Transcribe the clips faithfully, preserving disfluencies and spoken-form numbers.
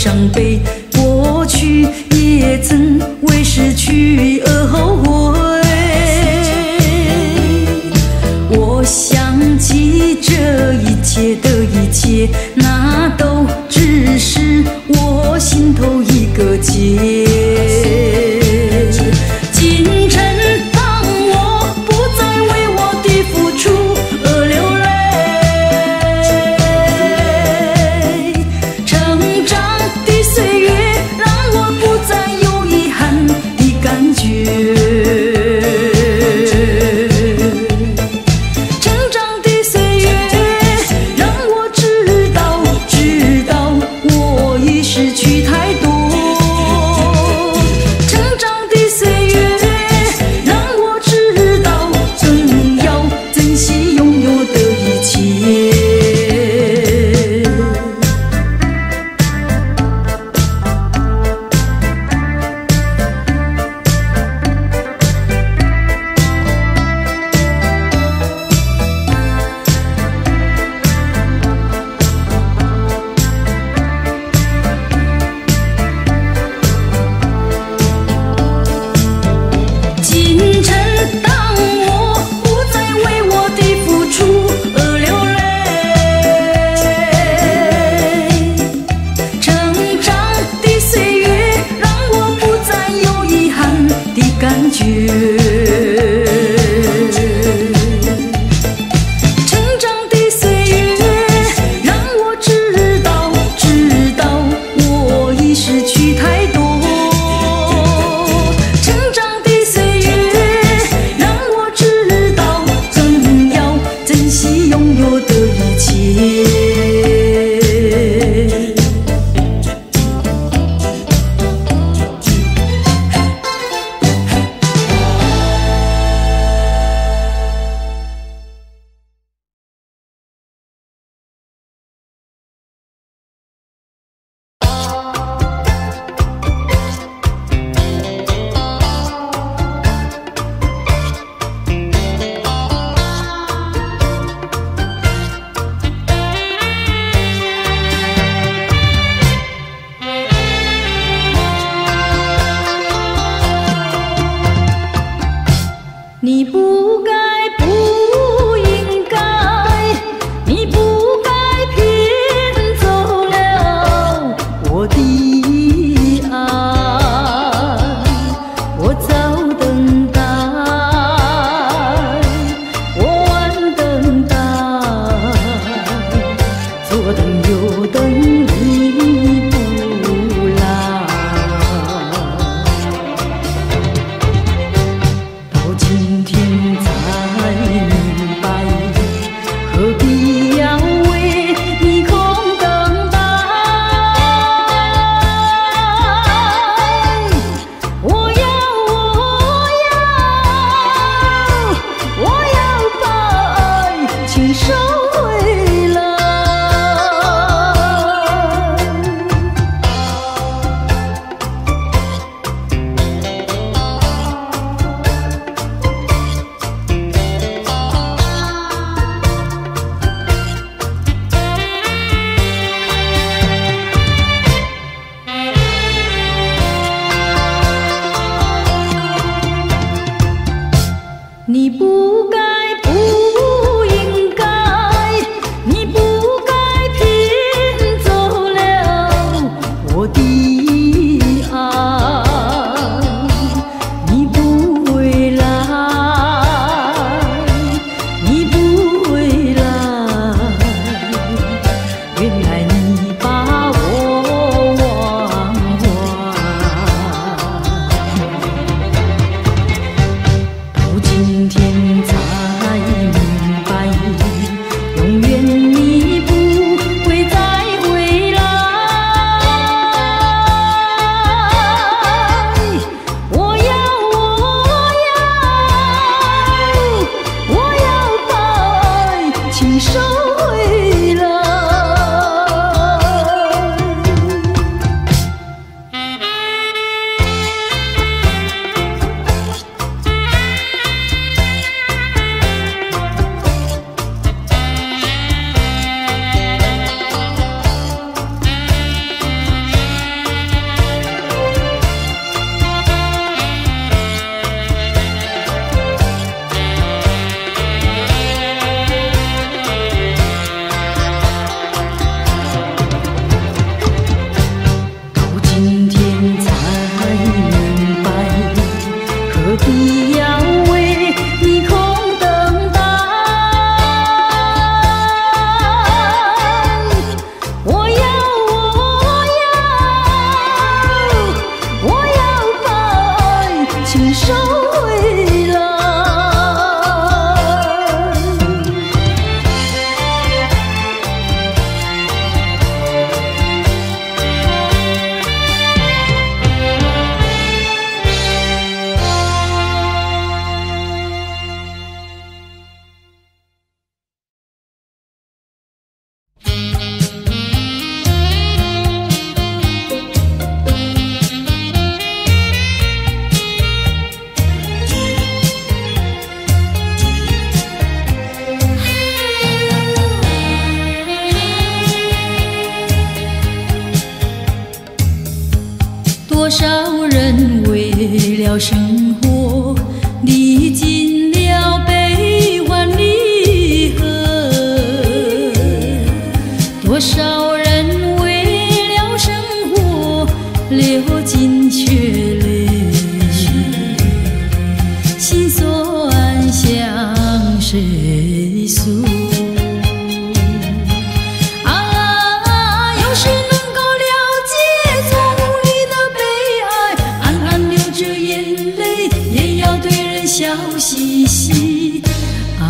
伤悲，过去也曾为失去而后悔。我想起这一切的一切，那都只是我心头一个结。今晨当我不再为我的付出而流泪，成长的岁月让我不再有遗憾的感觉。感觉成长的岁月让我知道，知道我已失去太多。成长的岁月让我知道，更要珍惜拥有的一切。 了生活，历尽了悲欢离合。多少人为了生活流尽血泪，心酸向谁诉？笑嘻嘻啊，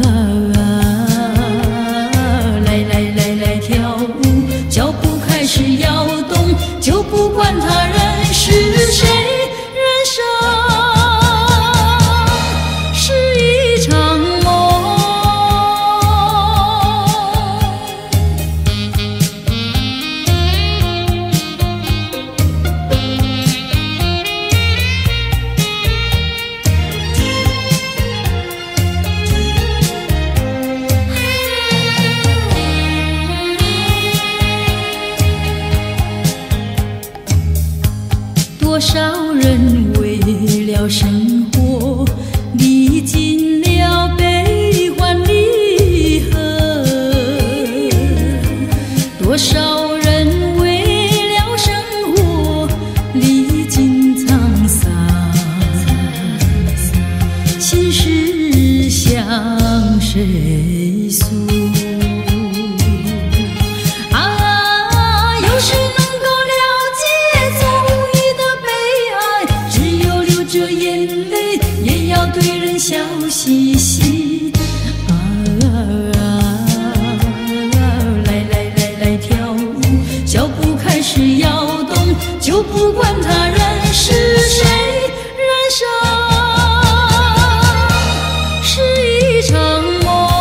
来来来来跳舞，脚步开始摇动，就不管他人是谁，人生是一场梦。多少人为了生活历尽了悲欢离合，多少人为了生活历尽沧桑，心事向谁诉？笑嘻嘻啊，来来来来跳舞，脚步开始摇动，就不管他人是谁，人生是一场梦。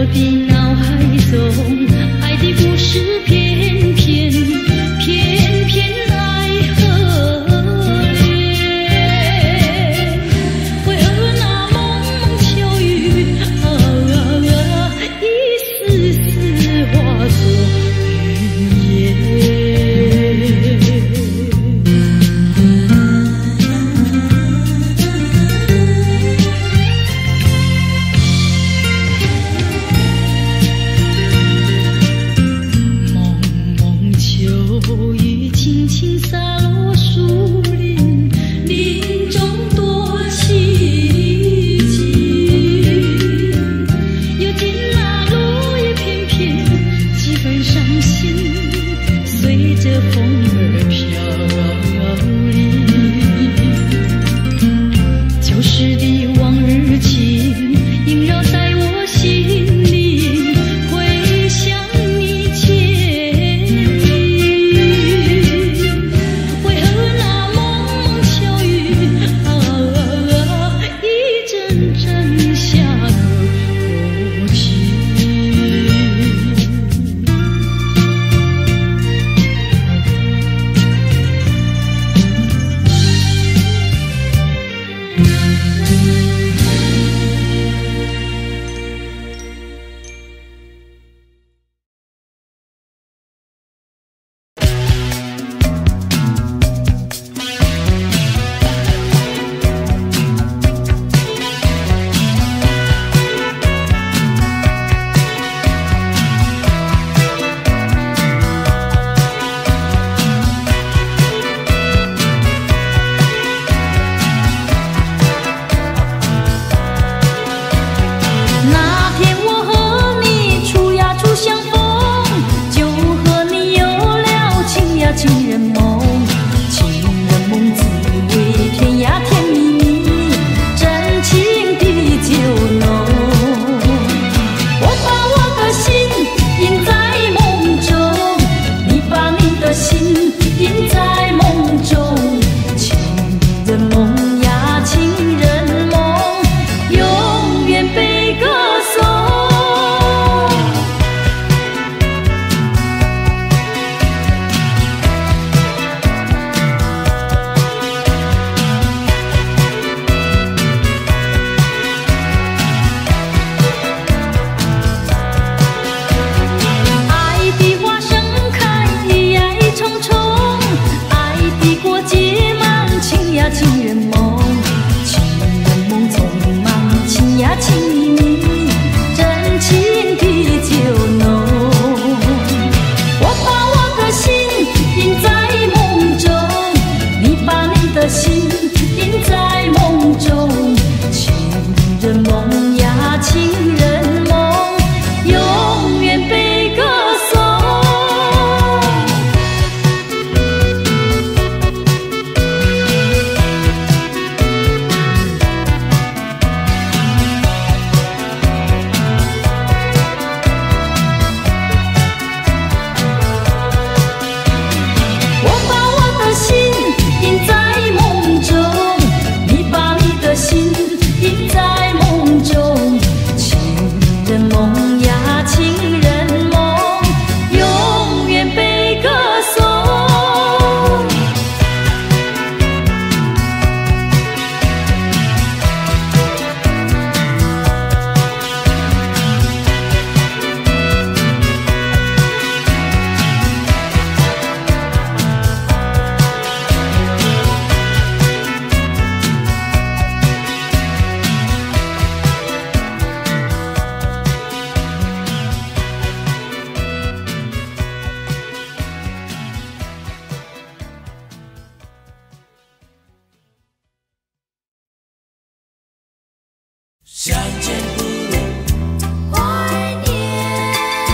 相见不如怀念，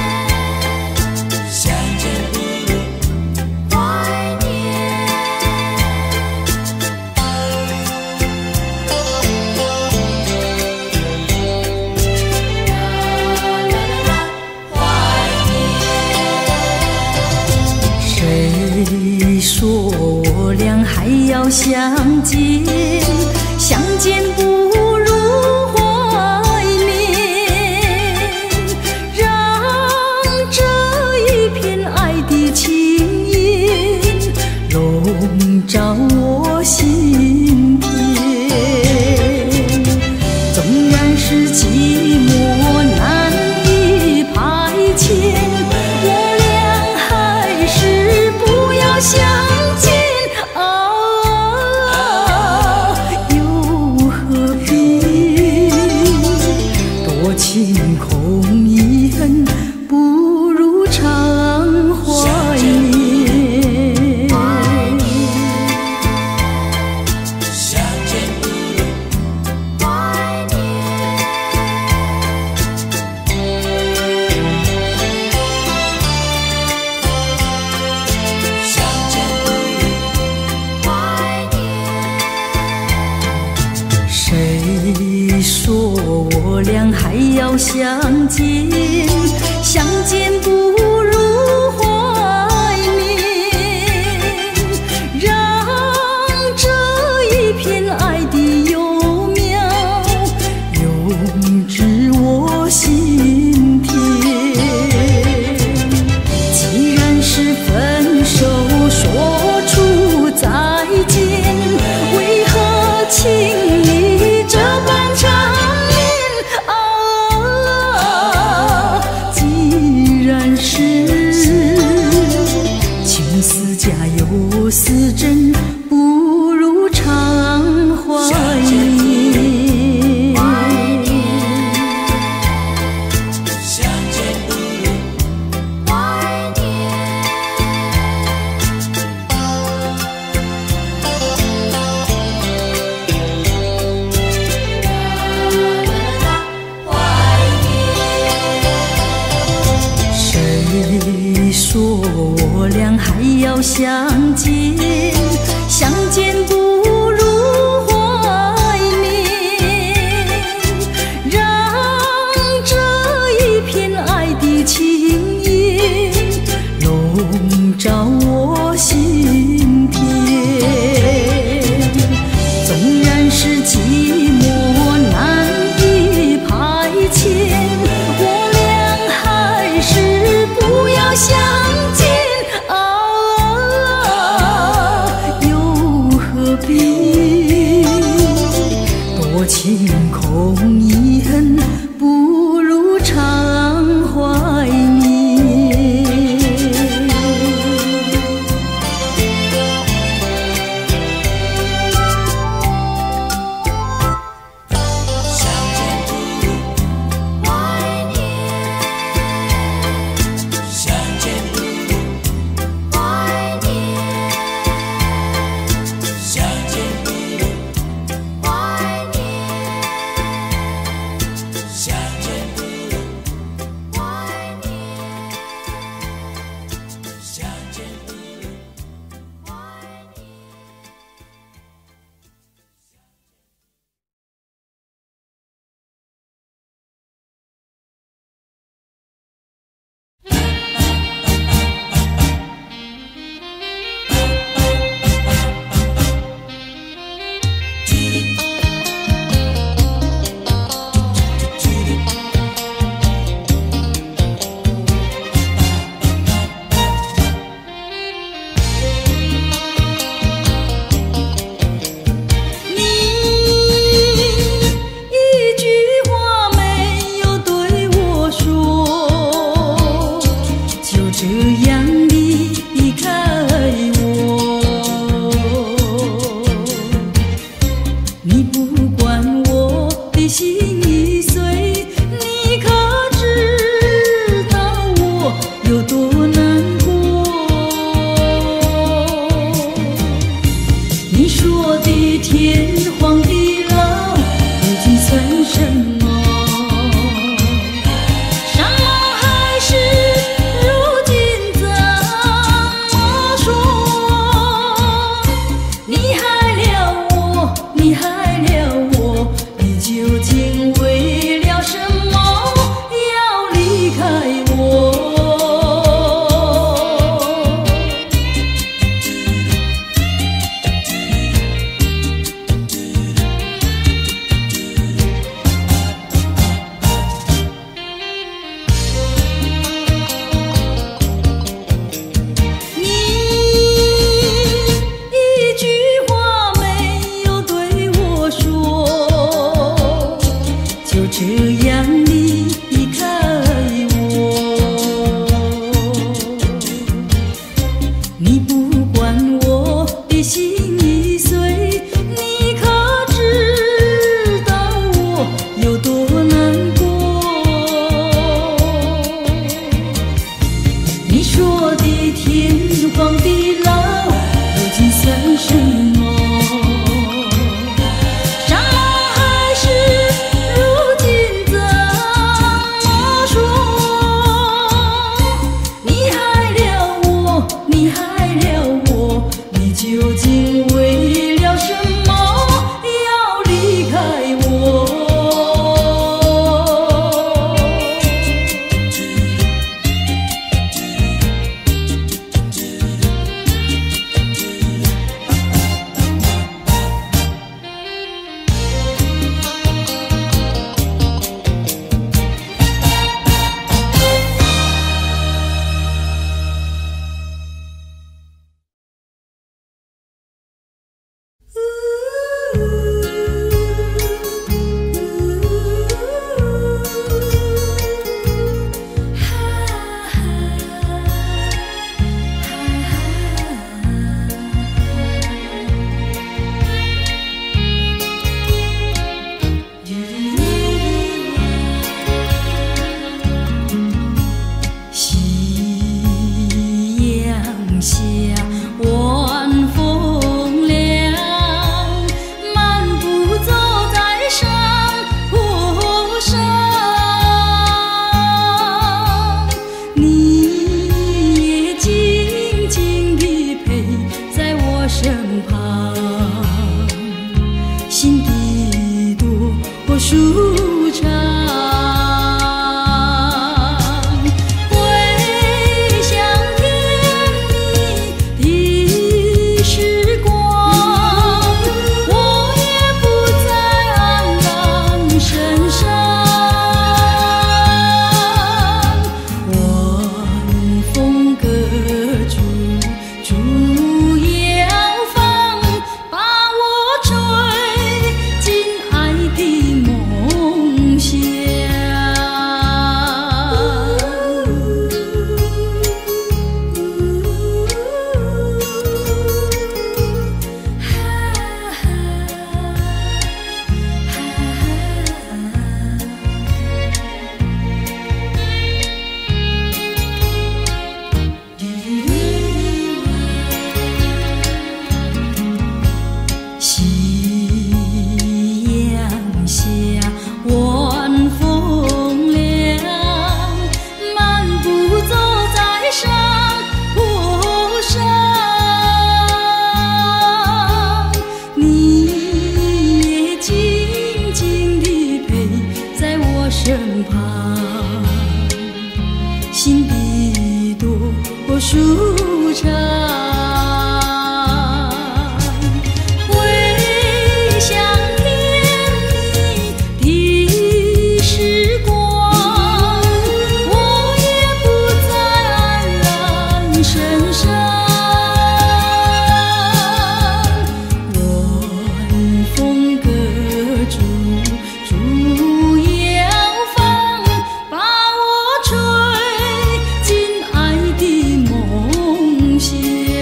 相见不如怀念。怀念。 谁说我俩还要相见？相见不如怀念。 要相见，相见不如怀念，让这一片爱的幼苗永植我心田。既然是分手说出再见，为何情意这般缠绵啊？既然是情丝假又似真，不如常怀念。 相见不如怀念。 谁说我俩还要相见？相见不如怀念，让这一片爱的情叶笼罩我心田。纵然是寂寞难以排遣，我俩还是不要相见啊，又何必心的朵舒畅。回想甜蜜的时光，我也不再黯然神伤。晚风隔竹，竹摇放，把我吹进爱的梦乡。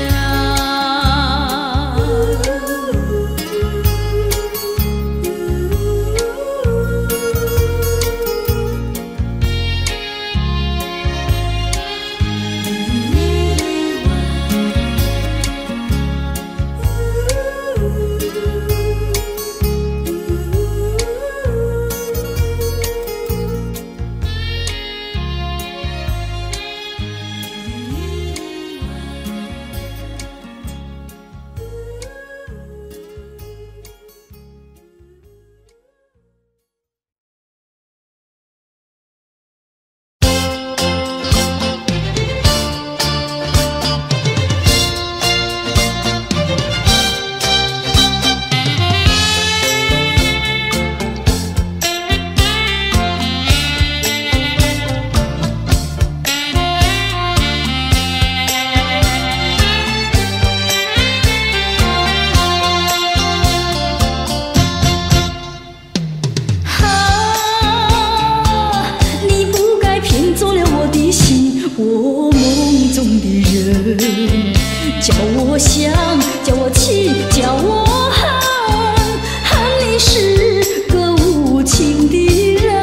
我梦中的人，叫我想，叫我气，叫我恨，恨你是个无情的人。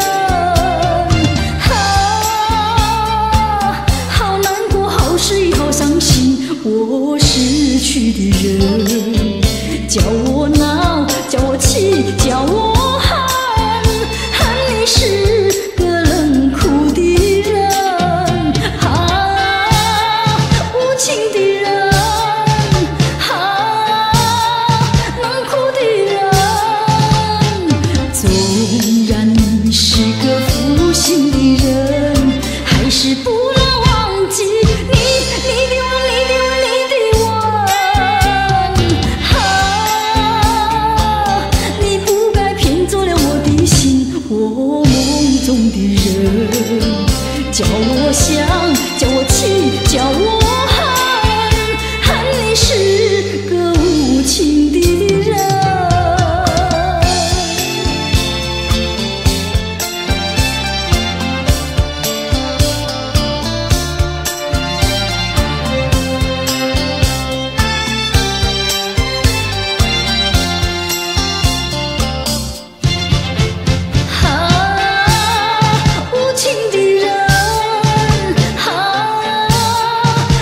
啊，好难过，好失意，好伤心，我失去的人，叫我闹，叫我气，叫我恨，恨你是个冷酷的人。情的人，啊，冷酷的人。纵然你是个负心的人，还是不能忘记你，你的吻，你的吻，你的吻。啊，你不该骗走了我的心，我梦中的人，叫我想，叫我气，叫我。你是个无情的人。啊，无情的人，啊，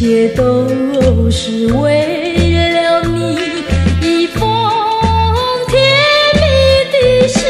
切都是为了你一封甜蜜的信。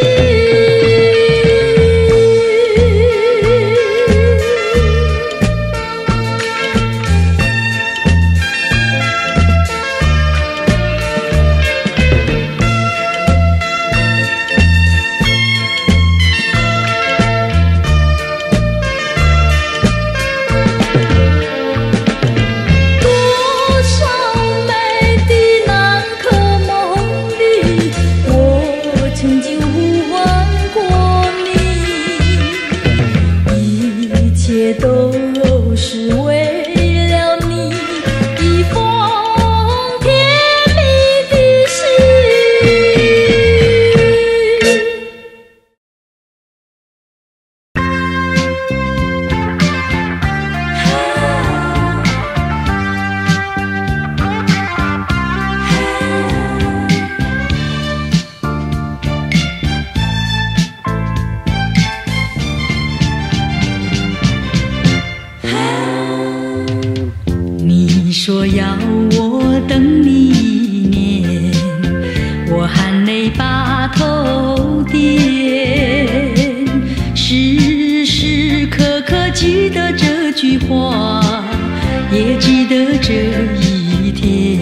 说要我等你一年，我含泪把头点，时时刻刻记得这句话，也记得这一天。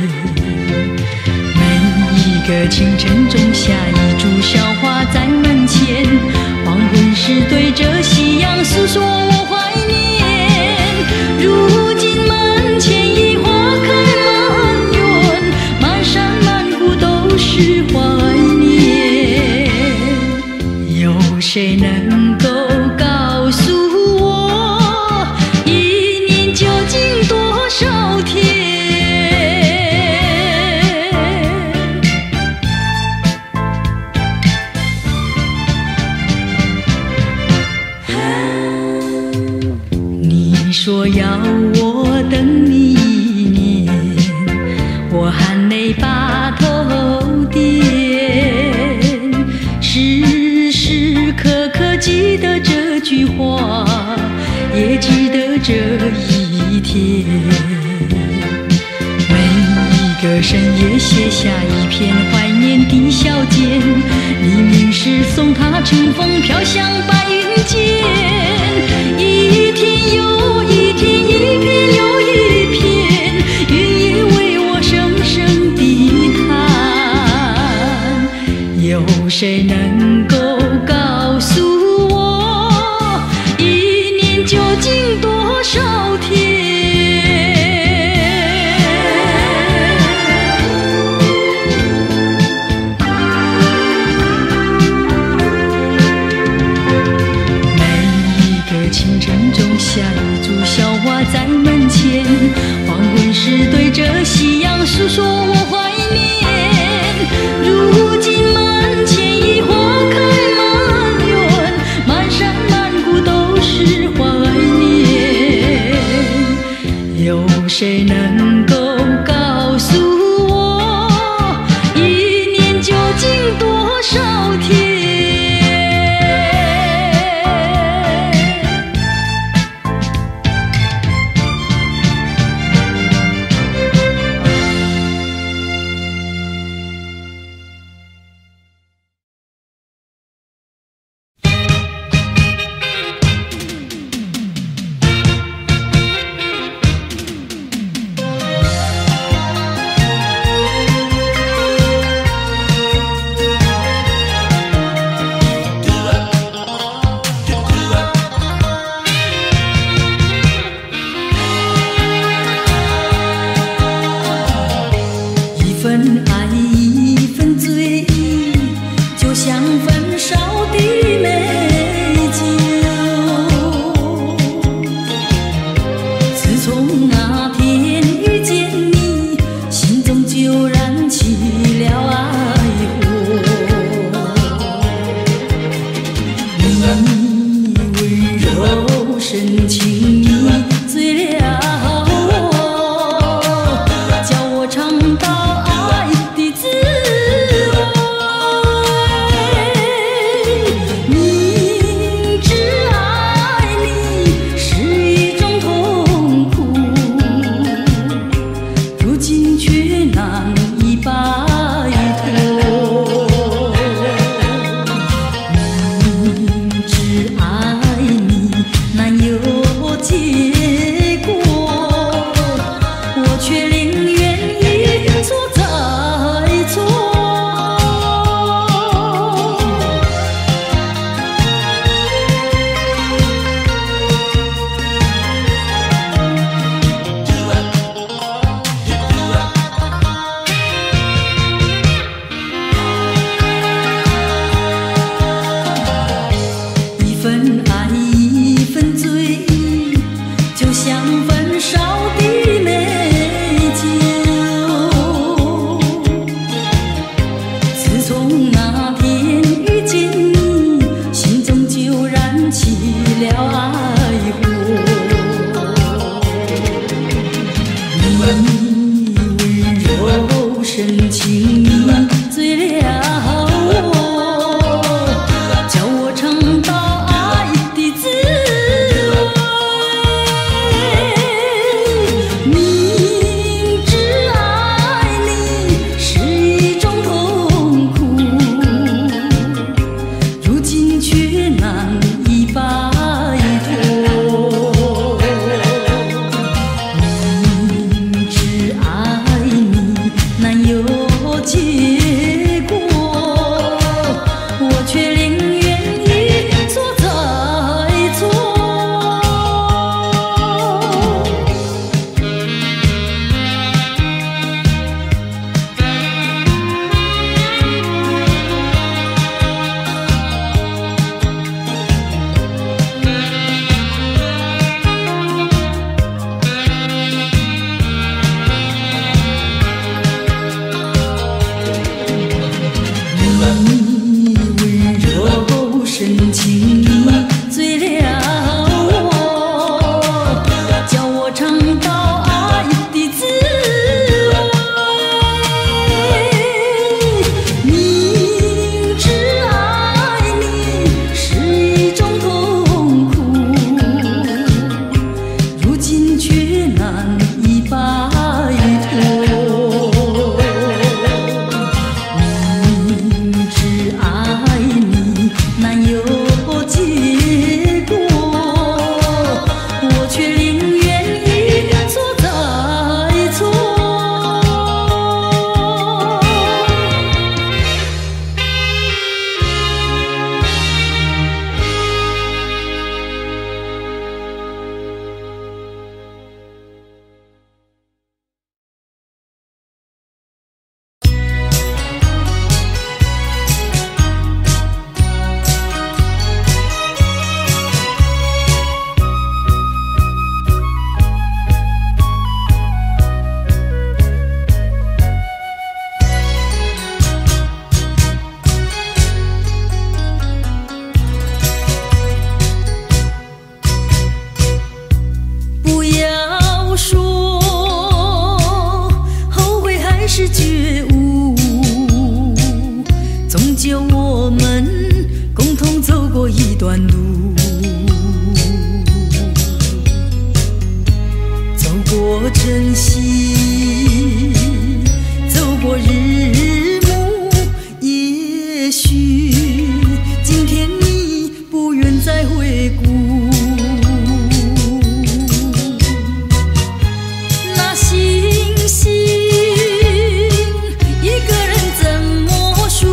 每一个清晨种下一株小花在门前，黄昏时对着夕阳诉说我怀念。如今门前已花开满园，满山满谷都是怀念。有谁能够告诉我，一年究竟多少天？你说要我等你一年，我含泪把头点，时时刻刻记得这句话，也记得这一天。每一个深夜写下一篇怀念的小笺，黎明时送它乘风飘向白云间。一天又一天，一片又一片，云也为我声声地叹。有谁能够告诉我，一年究竟多少天？清晨种下一株小花在门前，黄昏时对着夕阳诉说我怀念。如今门前已花开满园，满山满谷都是怀念。有谁能够告诉我，一年究竟多少天？ 像焚烧的美酒。自从那天遇见你，心中就燃起了爱火。你温柔深情，你醉了我，叫我尝到爱的滋味。明知爱你是一种痛苦，如今却难以摆脱。明知爱你难有结果，我却宁愿一错再错。你温柔深情，你醉了我，叫我尝到爱的滋味。明知爱你是一种痛苦，如今却难以摆脱。明知爱你难有结果，我却宁愿一错再错。不要说后悔还是觉悟，终究我们共同走过一段路，走过晨曦，走过日暮。也许今天你不愿再回顾，那星星一个人怎么数？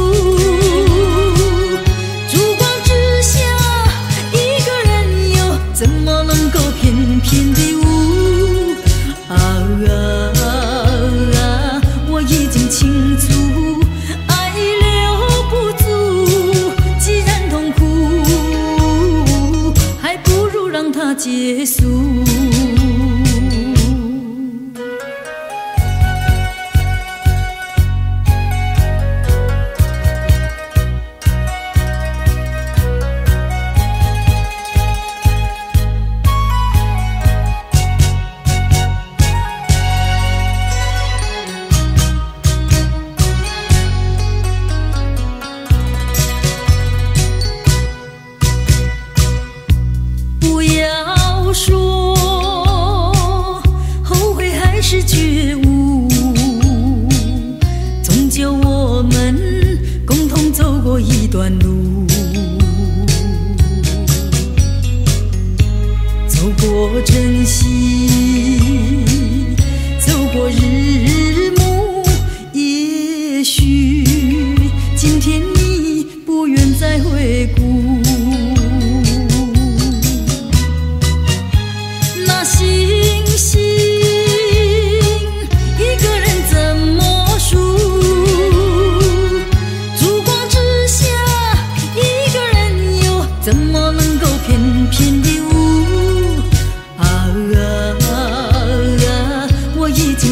烛光之下一个人又怎么能够翩翩地舞？啊啊啊！我已经倾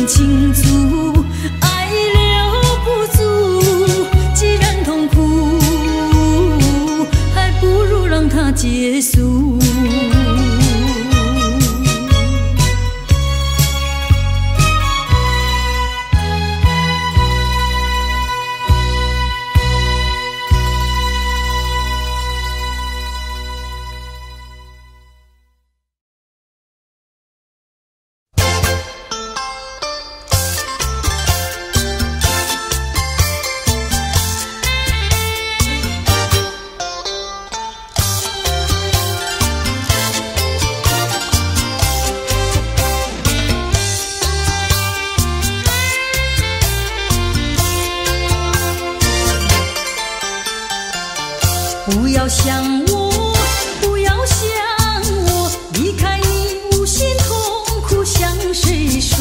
倾诉，爱留不住。既然痛苦，还不如让它结束。不要想我，不要想我，离开你无限痛苦向谁说？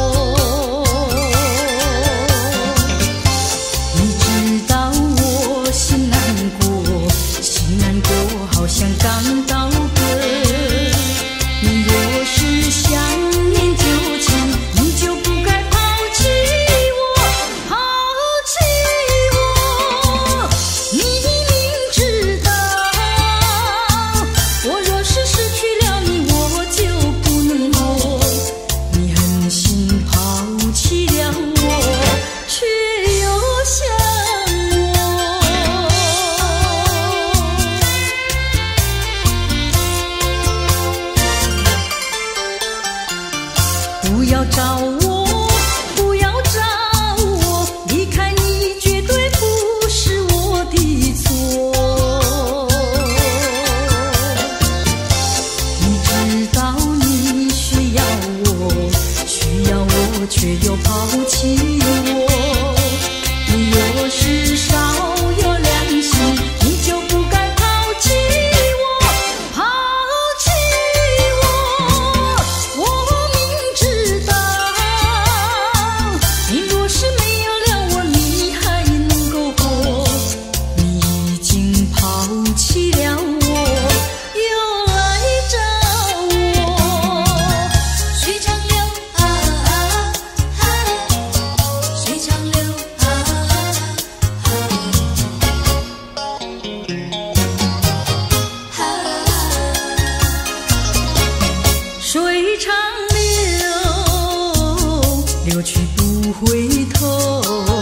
你知道我心难过，心难过好像刚到歌。你若是想念旧情，你就不该抛弃我，抛弃我。你不要找我，不要找我，离开你绝对不是我的错。你知道你需要我，需要我却又抛弃我。你若是少有良心，你就不该抛弃我，抛弃我。我水长流，流去不回头，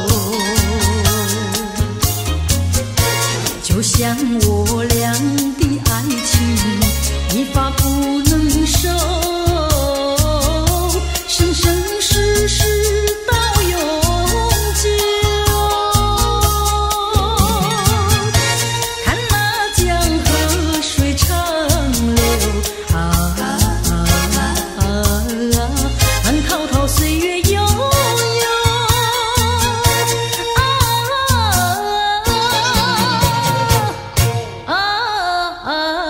就像我俩的爱情，一发不能收，生生世世到永久。看那江河水长流啊。滔滔岁月悠悠，啊啊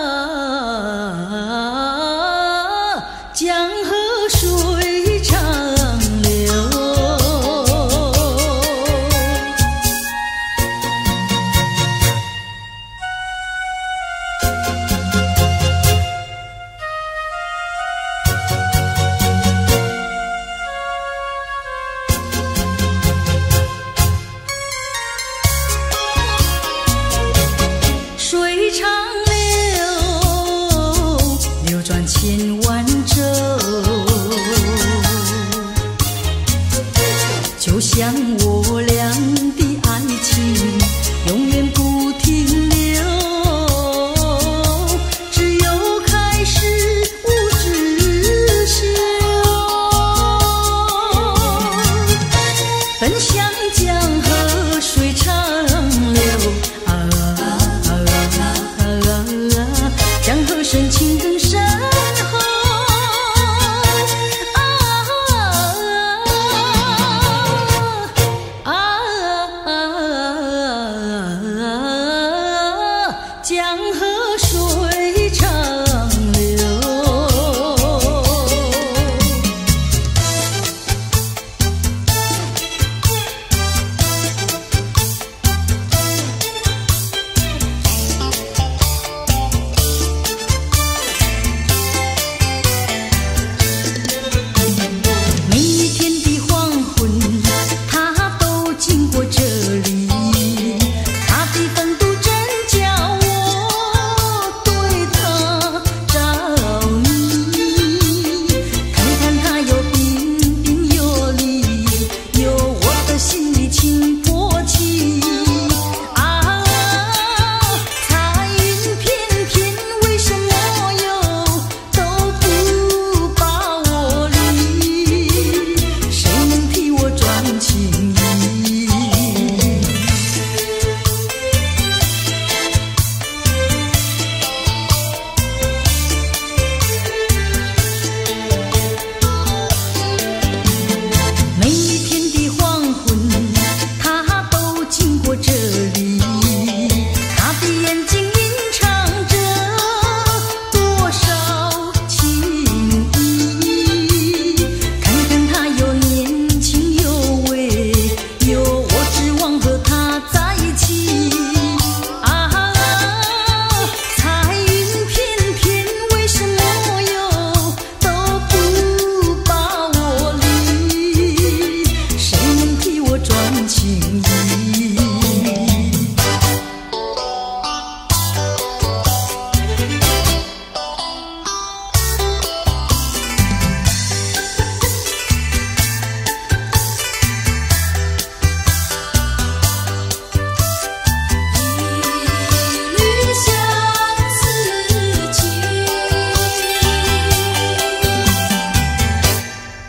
啊！江河水长流。水长流，流转千万洲，就像我俩的爱情，永远不停留。只有开始无止休，奔向江河水长流。江河深情更深厚，啊啊啊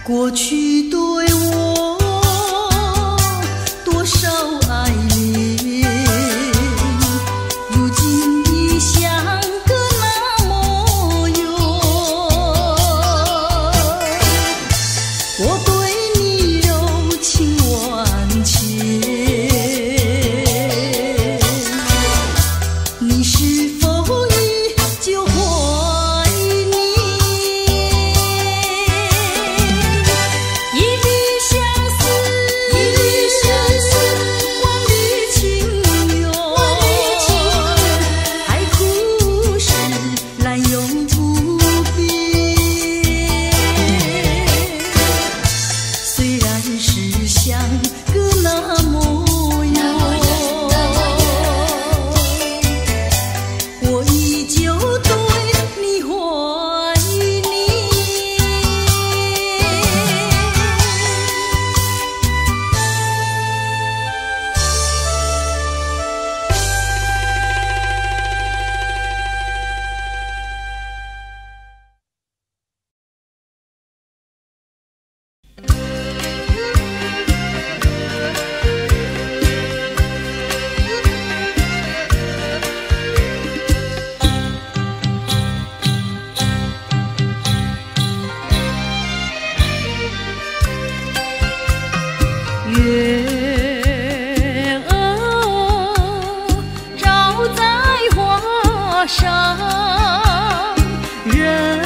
过去对我多少爱恋，如今已相隔那么远。我对你柔情万千，你是否依旧怀念？一缕相思，一缕相思，万缕情缘，万缕情缘，海枯石烂永不变。虽然是相隔那么远，我依旧对你怀念。月儿照在花上，人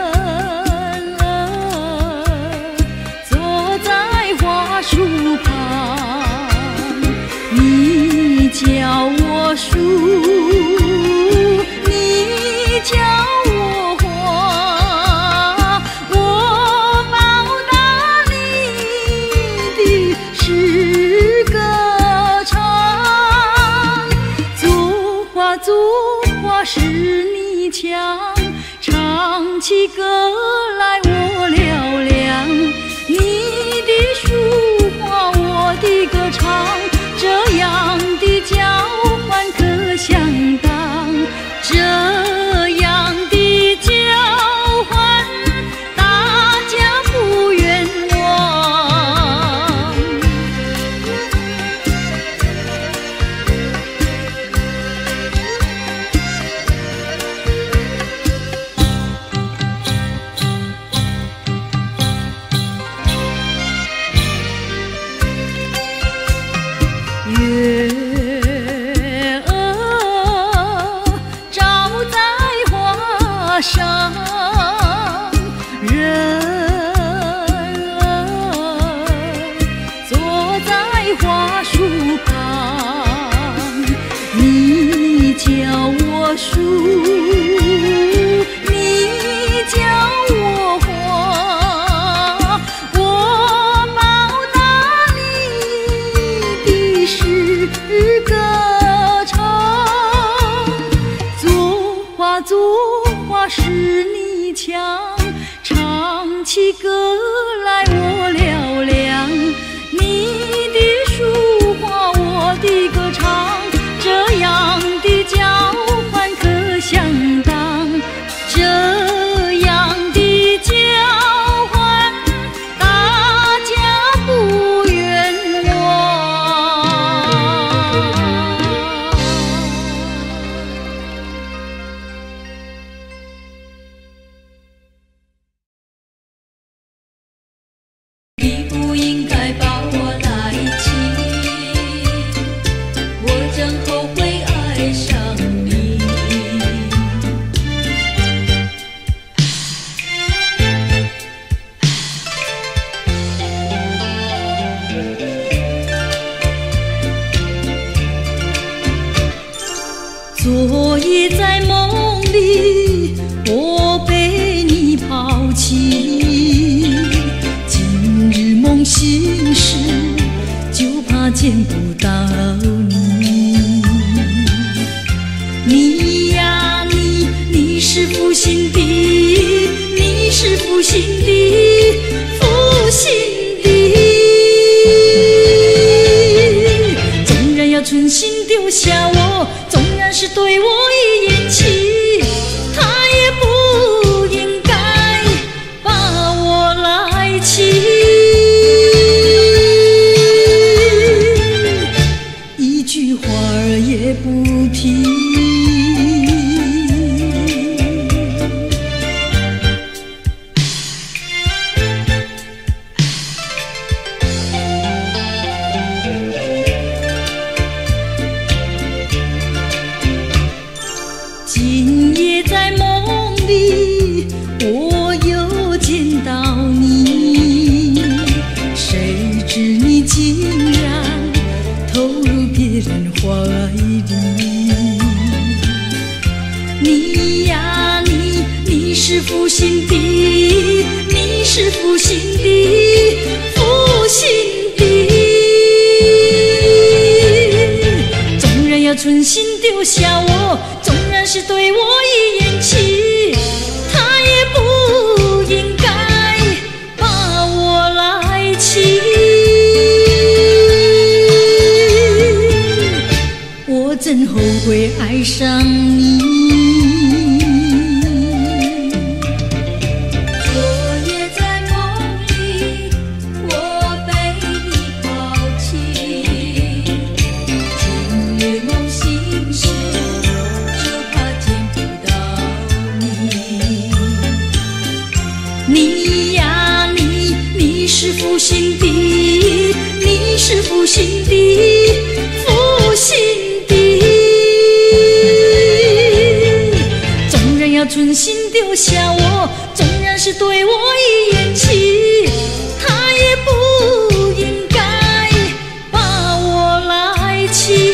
儿坐在花树旁。你教我数，你教我画，我报答你的是歌唱。作画作画是你强，唱起歌来我嘹亮。你的书画我的歌唱，这样的交换可相当，这样的交换大家不冤枉。月儿照在花上，人儿坐在花树旁。你教我数，你教我画，我报答你的是歌唱。作画作画是你强，唱起歌来我嘹亮。你的书画我的歌唱，这样的交换可相当，这样的交换大家不冤枉。你不应该把我来亲，我真后悔爱上你。昨夜在梦里，我被你抛弃，今日梦醒时，就怕见不到你。你呀你，你是负心的，你是负心的，负心的。纵然要存心丢下我，纵然是对我一言弃，他也不应该把我来弃。 的，负心的。纵然要存心丢下我，纵然是对我已厌弃，他也不应该把我来弃。我怎后悔爱上你？你呀你，你是负心的，你是负心的，负心的。纵然要存心丢下我，纵然是对我已厌弃，他也不应该把我来弃。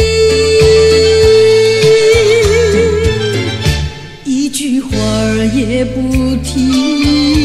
一句话儿也不提。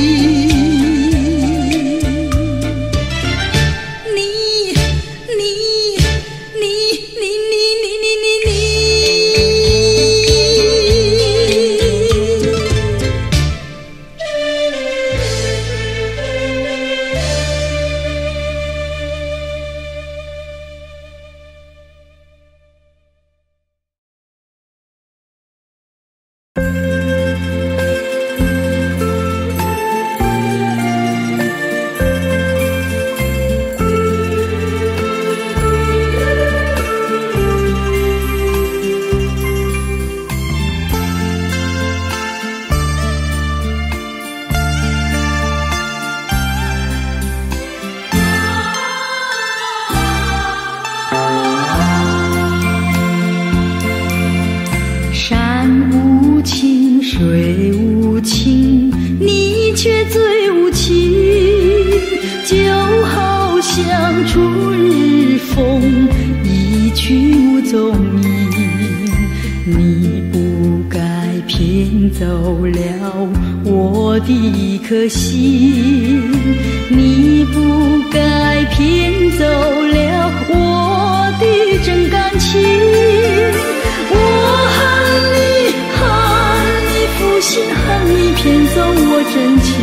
水无情，你却最无情，就好像初日风，一去无踪影。你不该骗走了我的一颗心，你不该骗走了我的真感情。我恨你，恨你负心，恨你骗走我真情。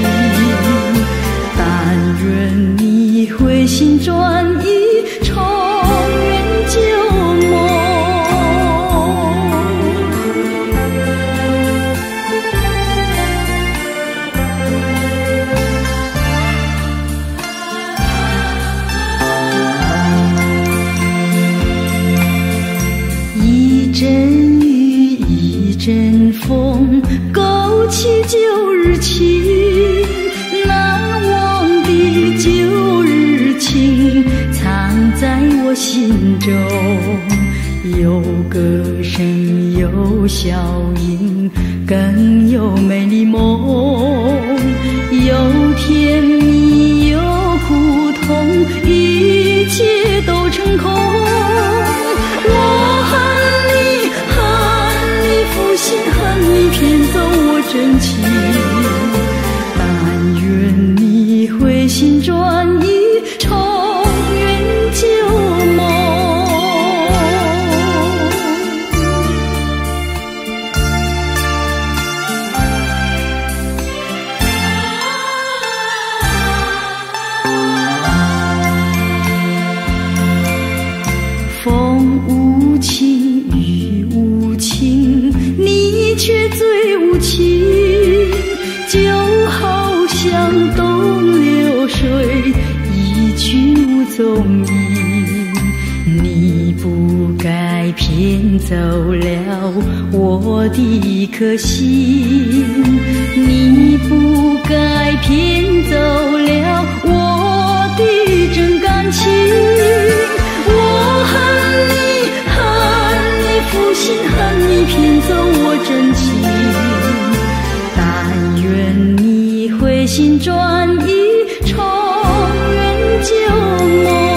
但愿你回心转意，重圆旧梦。一阵雨，一阵风，勾起旧日情，难忘的旧日情，藏在我心中。有歌声，有笑音，更有美丽梦。有甜蜜，有苦痛，一切都成空。我恨你，恨你负心，恨你骗走我真情。但愿你回心转意，重圆旧梦。风无情，雨无情，你却最无情，就好像东流水，一去无踪影。你不该骗走了我的一颗心，你不该骗走了我的真感情。我恨你，恨你负心，恨你骗走我真情。但愿你回心转意，重圆旧梦。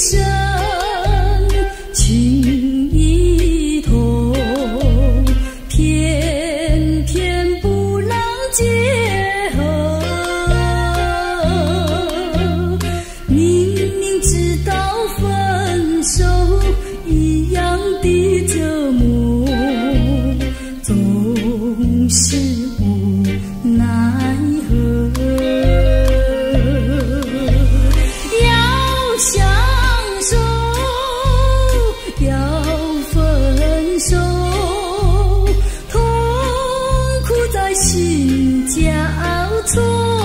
生情一头，偏偏不能结合。明明知道分手一样的折磨，总是无奈何。要相守，要分手，痛苦在心交错，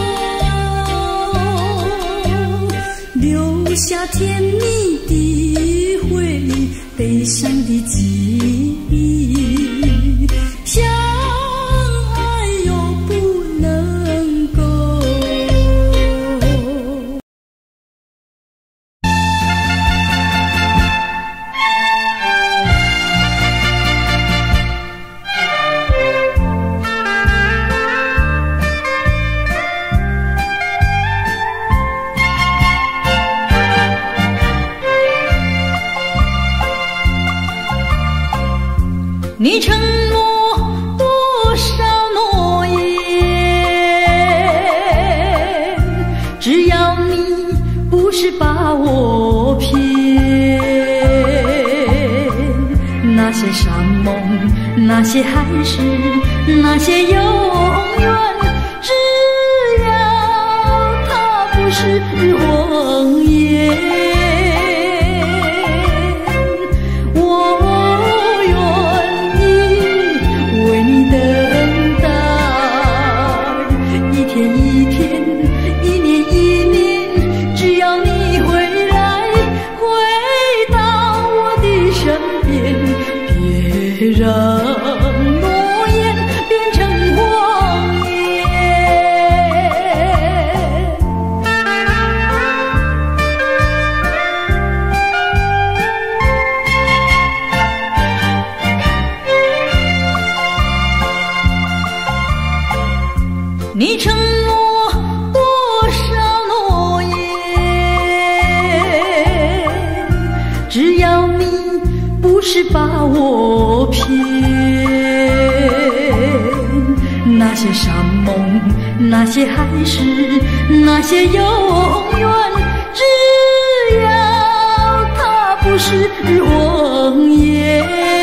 留下甜蜜的回忆，悲伤的记忆，相爱又不能够。你承诺多少诺言，只要你不是把我骗。那些山盟，那些海誓，那些永远，只要它不是谎言。让诺言变成谎言。你承诺多少诺言，只要你不是把我骗。那些山盟，那些海誓，那些永远，只要它不是谎言，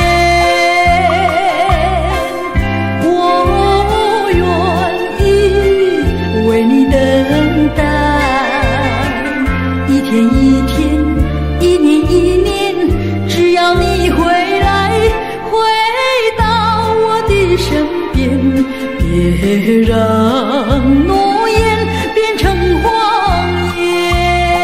我愿意为你等待，一天一天，一年一年，只要你回来，回到我的身边，别让诺言变成谎言。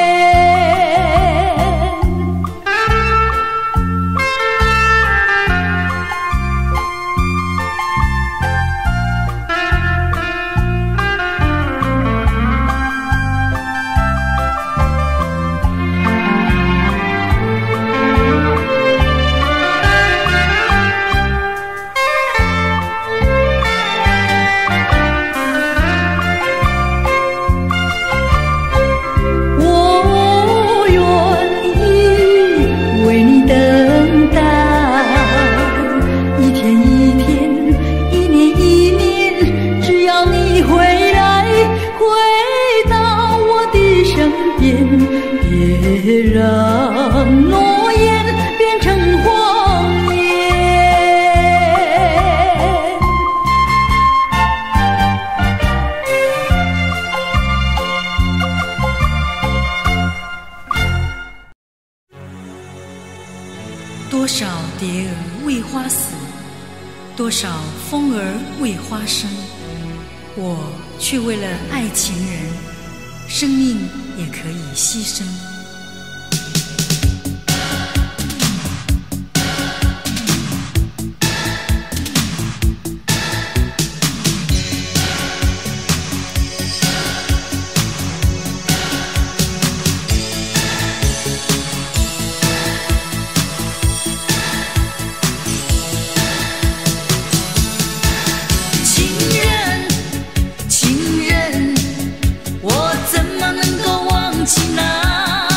别让诺言变成谎言。多少蝶儿为花死，多少风儿为花生，我却为了爱情人，生命也可以牺牲。 情人，我怎么能够忘记那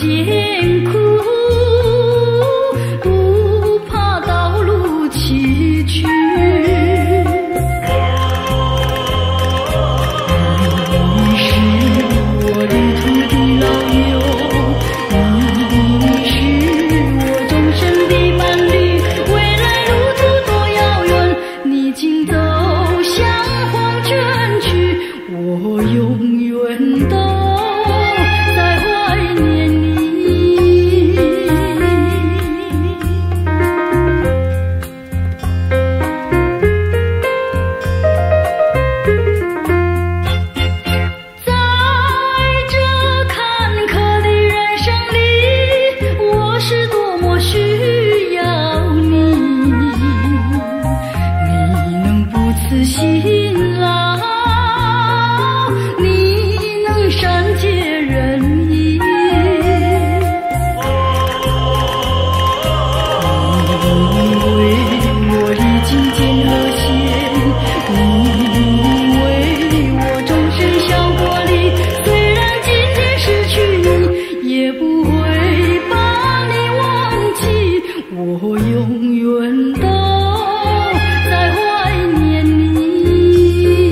艰苦，不怕道路崎岖。你是我旅途的老友，你是我终身的伴侣。未来路途多遥远，你请走向黄泉去，我永远都在怀念你。在这坎坷的人生里，我是多么需要你，你能不辞辛劳，你能善解人意，你为我历经艰和险，你为我终身效过力。虽然今天失去你，也不会把你忘记，我永远都在怀念你。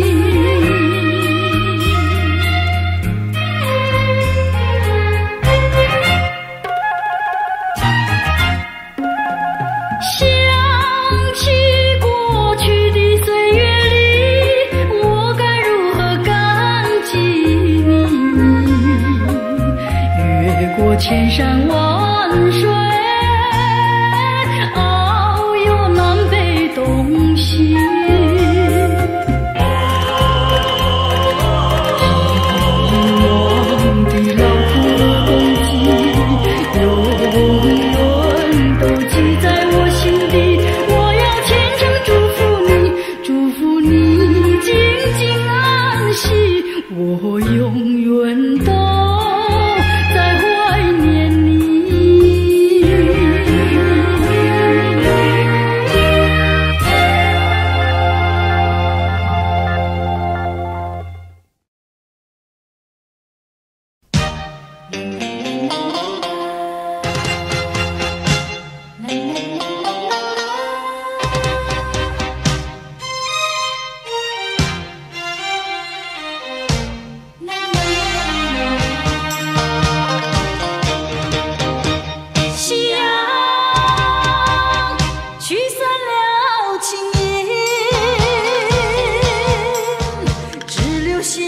想起过去的岁月里，我该如何感激你？越过千山万水，遨游南北东西。遗忘的劳苦和功绩，永远都记在我心底。我要虔诚祝福你，祝福你静静安息，我永远都在怀念你。夕阳驱散了青烟，只留下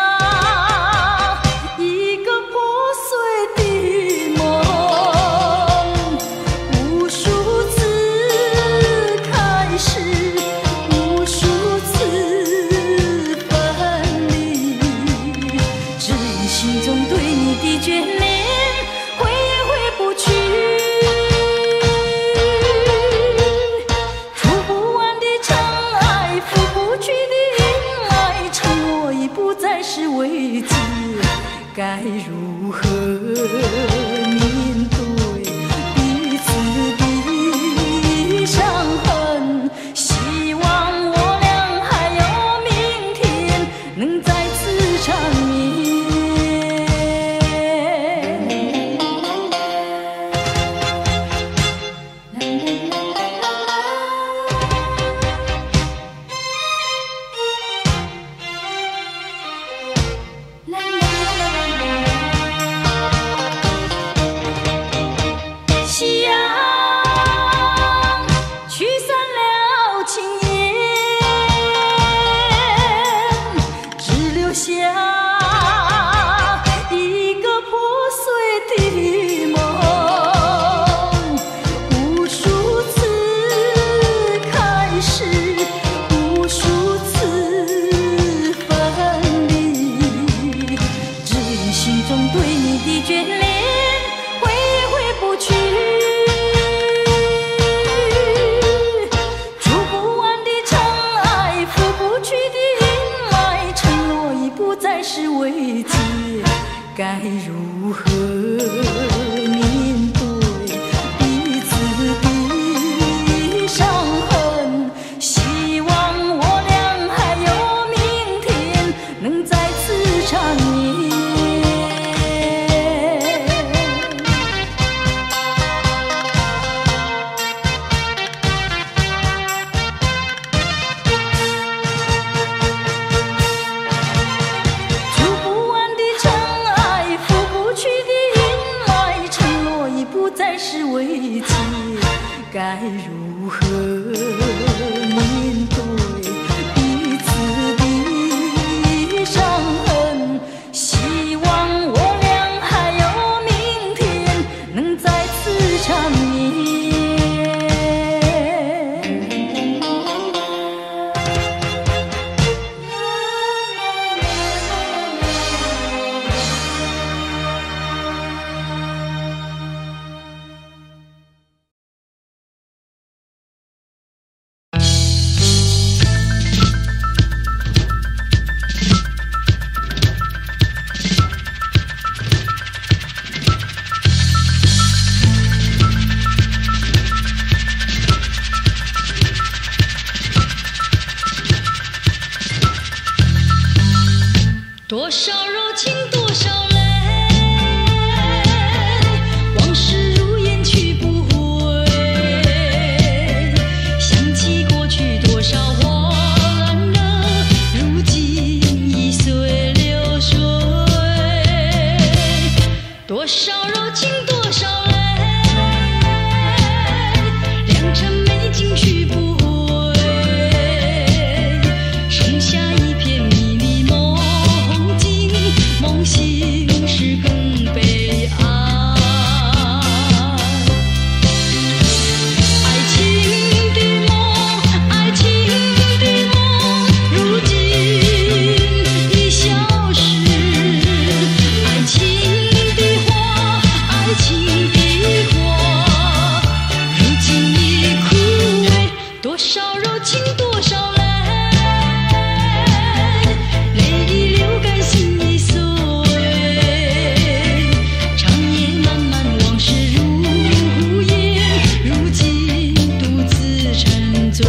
一个破碎的梦。无数次开始，无数次分离，只因心中对你的眷恋，回也回不去。触不完的尘埃，拂不去的阴霾，承诺已不再是未知，该如何面对彼此的伤痕？希望我俩还有明天，能再次缠绵。夕阳驱散了青烟，只留下一个破碎的梦。无数次开始，无数次分离，只因心中对你的眷恋，回也回不去。触不完的尘埃，拂不去的阴霾，承诺已不再是未知，该如何面对彼此的伤痕？希望我俩还有明天，能再次缠绵。 情多少人，泪已流干心已碎，长夜漫漫往事如烟，如今独自沉醉。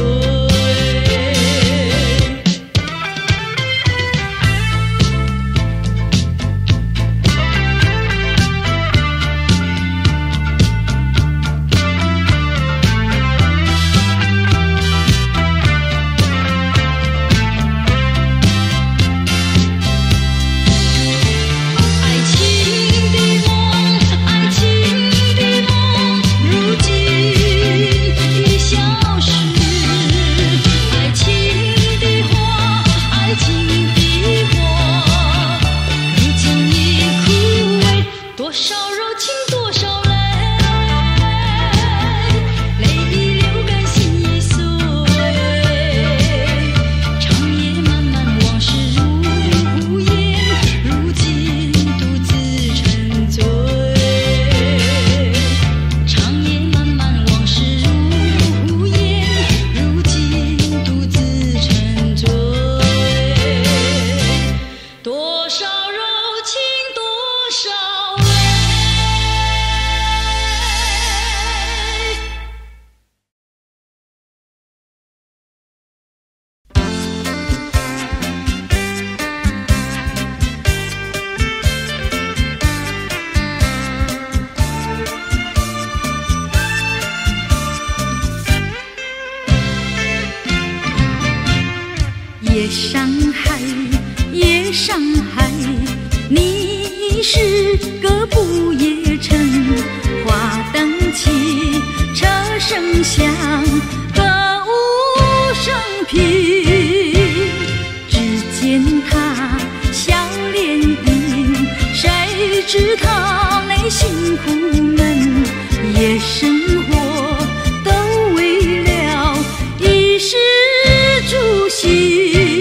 夜上海，夜上海，你是个不夜城。花灯起，车声响，歌舞升平。只见他笑脸迎，谁知他内心苦闷。夜生活都为了衣食住行。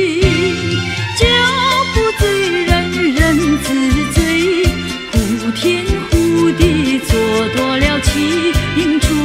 迎春，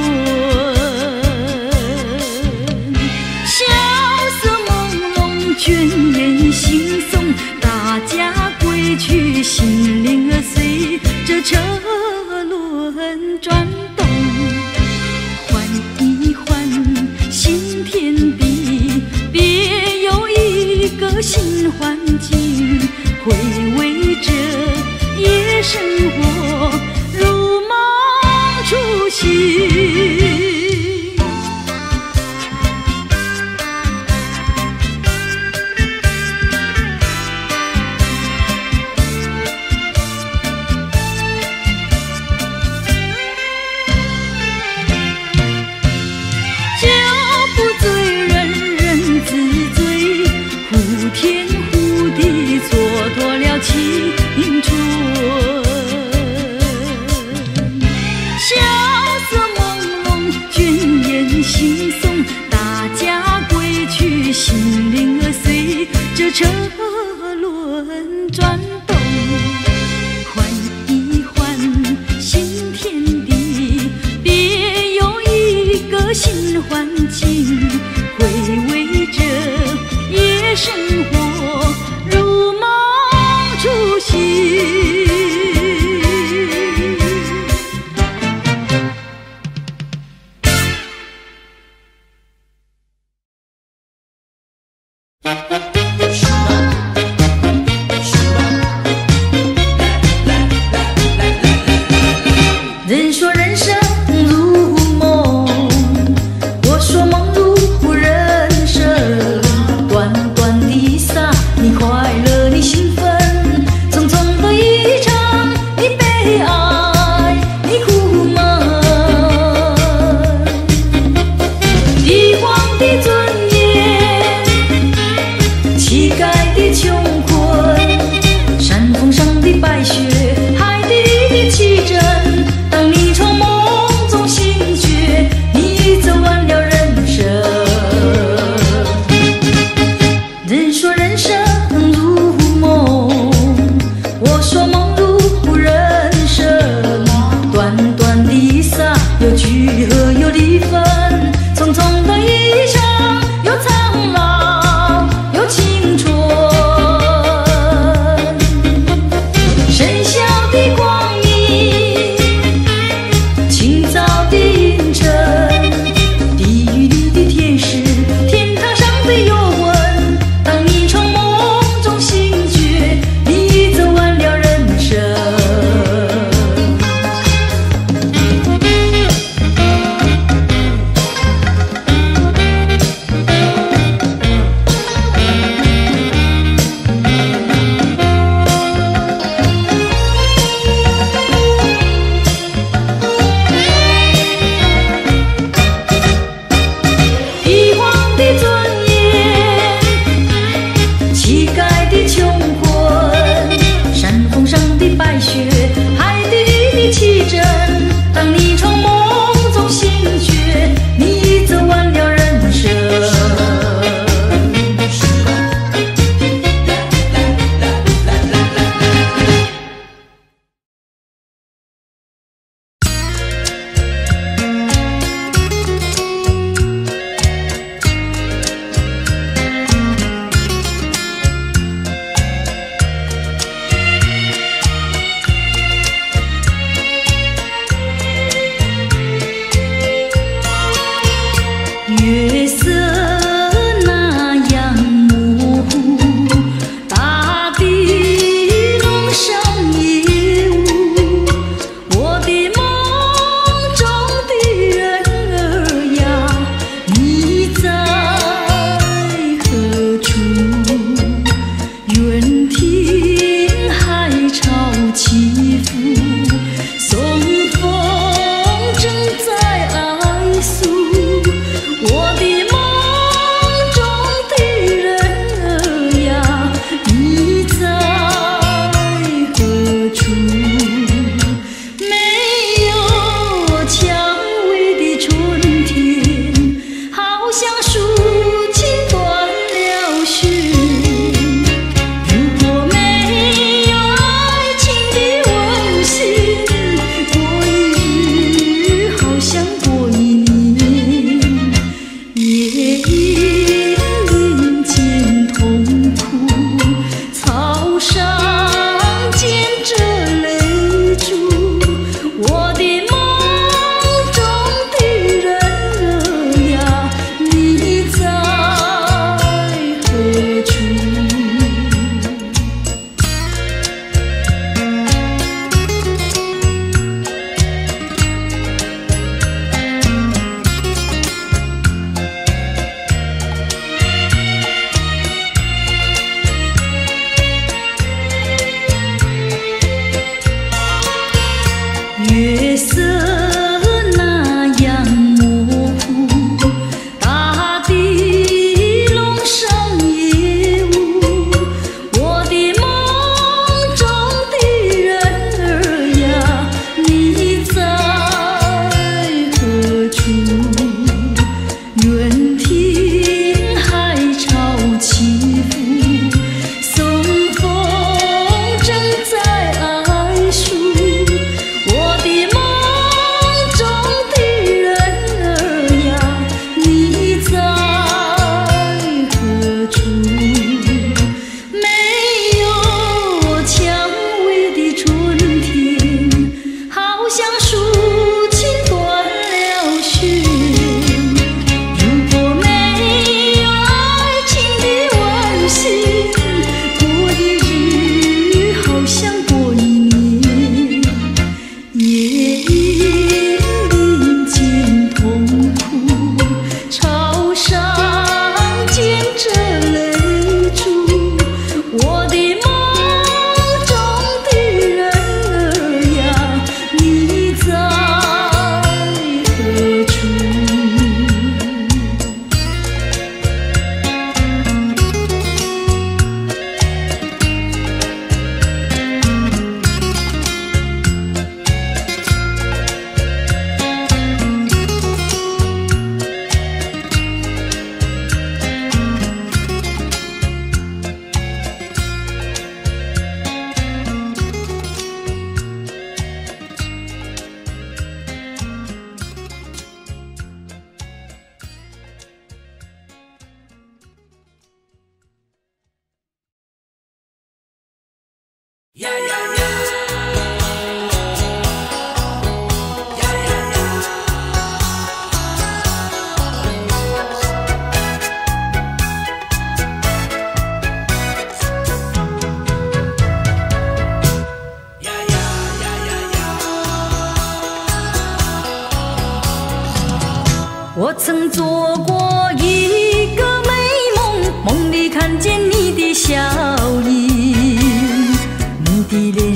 萧瑟朦胧，倦眼惺忪，大家归去，心灵儿随着车轮转动，换一换新天地，别有一个新环境，回味着夜生活，如梦初醒。酒不醉人人自醉，忽天忽地蹉跎了青春。惺忪，大家归去，心灵儿随着车轮转动，换一换新天地，别有一个新环境，回味着夜生活，如梦初醒。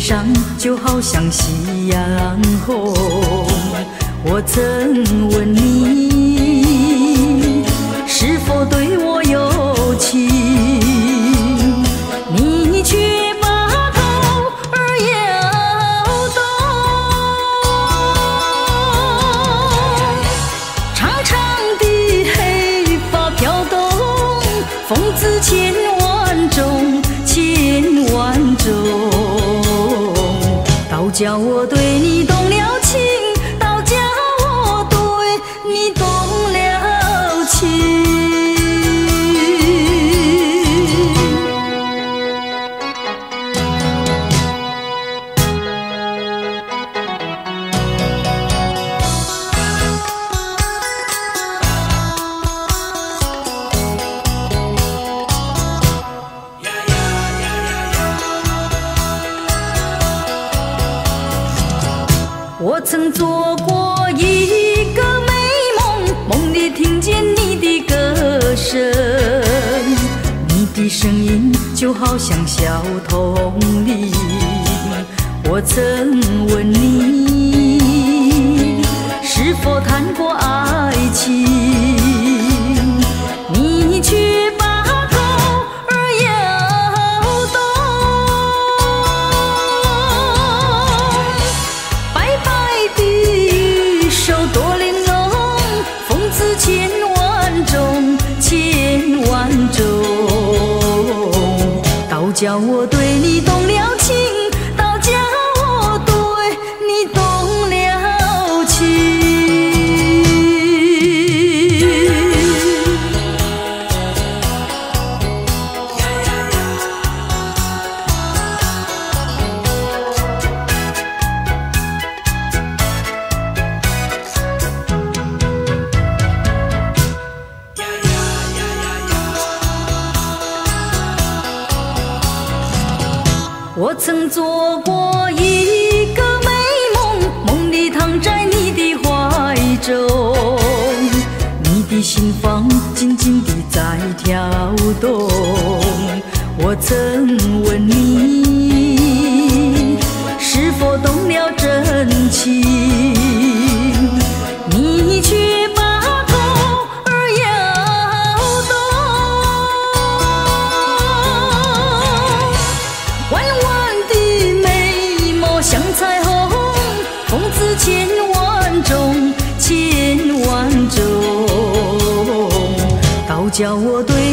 上就好像夕阳红。我曾问你是否对我有情，你却把头儿摇动。长长的黑发飘动，风姿千万种，千万种。倒叫我对你动了情，倒叫我对你动了情。我曾做过一个美梦，梦里听见你的歌声，你的声音就好像小童铃。我曾问你是否谈过爱情，你却把头儿摇动。白白的手多玲珑，风姿千万种，千万种。倒叫我对你动了情，倒叫我对你动了情。我曾做过一个美梦，梦里躺在你的怀中，你的心房紧紧地在跳动。我曾问你是否动了真情，你却把头儿摇动。弯弯的眉毛像彩虹，风姿千万种，千万种。倒叫我对